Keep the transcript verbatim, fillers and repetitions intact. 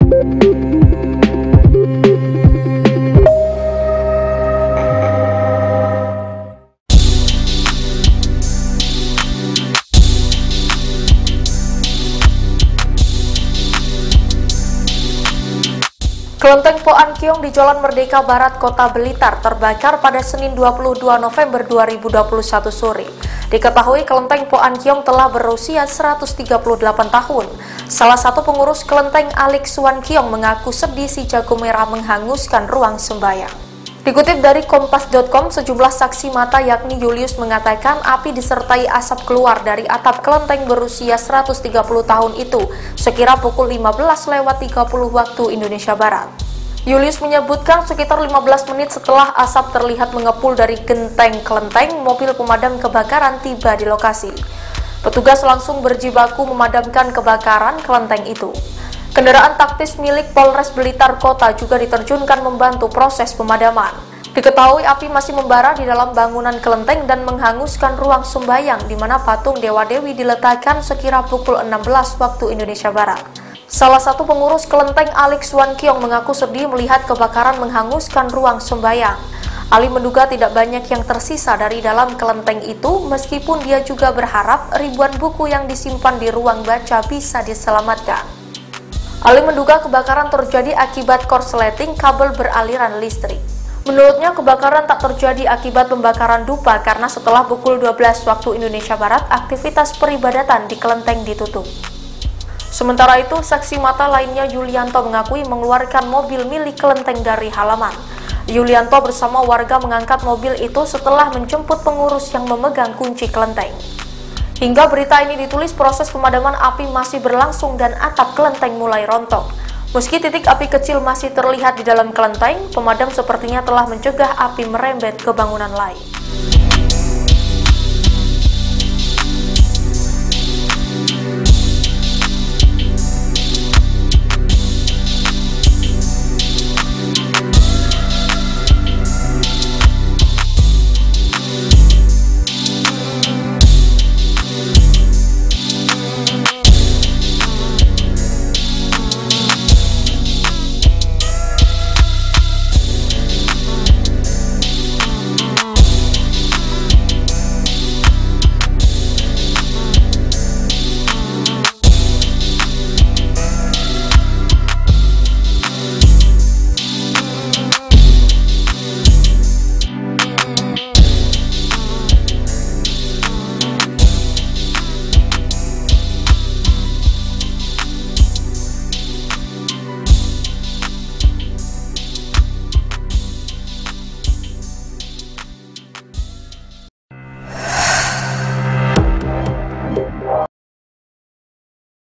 Kelenteng Po An Kiong di Jalan Merdeka Barat, Kota Blitar terbakar pada Senin dua puluh dua November dua ribu dua puluh satu sore. Diketahui kelenteng Po An Kiong telah berusia seratus tiga puluh delapan tahun. Salah satu pengurus kelenteng, Alex Wan Kiong, mengaku sedih si jago merah menghanguskan ruang sembahyang. Dikutip dari kompas titik com, sejumlah saksi mata yakni Julius mengatakan api disertai asap keluar dari atap kelenteng berusia seratus tiga puluh tahun itu sekira pukul lima belas lewat tiga puluh waktu Indonesia Barat. Julius menyebutkan sekitar lima belas menit setelah asap terlihat mengepul dari genteng kelenteng, mobil pemadam kebakaran tiba di lokasi. Petugas langsung berjibaku memadamkan kebakaran kelenteng itu. Kendaraan taktis milik Polres Blitar Kota juga diterjunkan membantu proses pemadaman. Diketahui api masih membara di dalam bangunan kelenteng dan menghanguskan ruang sembayang di mana patung Dewa-Dewi diletakkan sekira pukul enam belas waktu Indonesia Barat. Salah satu pengurus kelenteng, Alex Wan Kiong, mengaku sedih melihat kebakaran menghanguskan ruang sembayang. Ali menduga tidak banyak yang tersisa dari dalam kelenteng itu, meskipun dia juga berharap ribuan buku yang disimpan di ruang baca bisa diselamatkan. Ali menduga kebakaran terjadi akibat korsleting kabel beraliran listrik. Menurutnya kebakaran tak terjadi akibat pembakaran dupa karena setelah pukul dua belas waktu Indonesia Barat aktivitas peribadatan di kelenteng ditutup. Sementara itu, saksi mata lainnya Yulianto mengakui mengeluarkan mobil milik kelenteng dari halaman. Yulianto bersama warga mengangkat mobil itu setelah menjemput pengurus yang memegang kunci kelenteng. Hingga berita ini ditulis, proses pemadaman api masih berlangsung dan atap kelenteng mulai rontok. Meski titik api kecil masih terlihat di dalam kelenteng, pemadam sepertinya telah mencegah api merembet ke bangunan lain.